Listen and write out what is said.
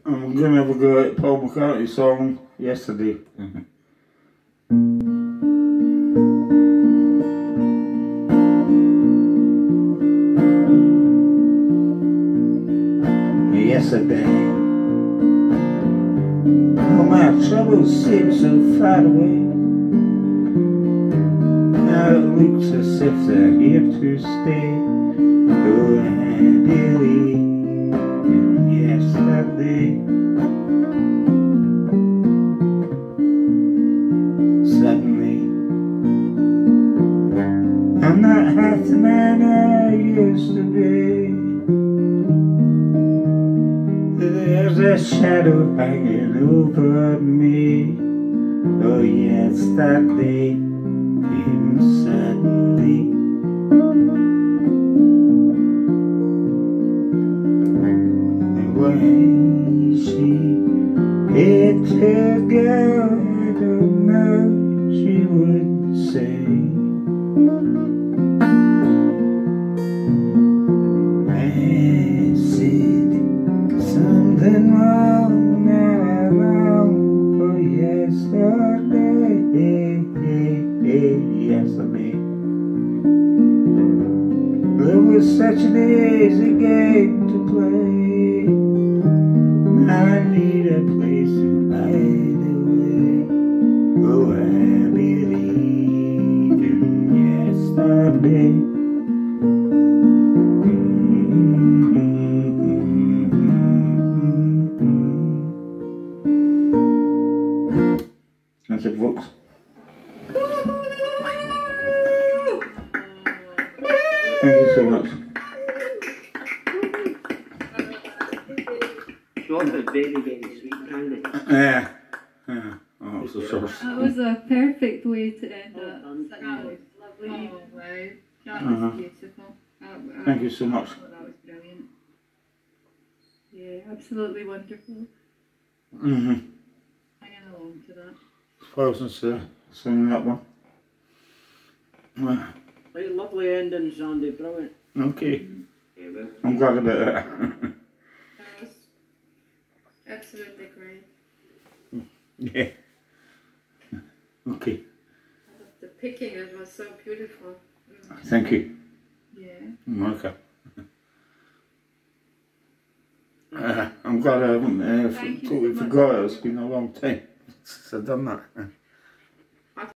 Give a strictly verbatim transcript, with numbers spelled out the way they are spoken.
I'm going to have a go at Paul McCartney song, Yesterday. Yesterday, all my troubles seem so far away. Now it looks as if they're here to stay. Oh, I believe in yesterday. Suddenly, I'm not half the man I used to be. There's a shadow hanging over me. Oh yes, that day came suddenly. And when she hit her girl, I don't know, she would say, I said something wrong, now I long for yesterday, yesterday. It was such an easy game to play. Now I need a place to hide away. Oh, I believe in yesterday. That's it, folks. Thank you so much. Short but very, very sweet, candy. Yeah. Yeah. Oh, it's a sauce. That was a perfect way to end Oh, it. done. Such That a was lovely. lovely. Oh, wow. That Uh-huh. was beautiful. That, uh, Thank you so much. Oh, that was brilliant. Yeah, absolutely wonderful. Mm-hmm. Hanging along to that. Thousands uh, singing that one. Uh, Right, lovely ending, Sandy, brilliant. okay. Yeah, well. I'm glad about it. That was absolutely great. Yeah. Okay. The picking, it was so beautiful. Mm. Thank you. Yeah. Okay. Uh, I'm glad I haven't uh, Thank you totally so much. forgot it. It's been a long time since I've done that.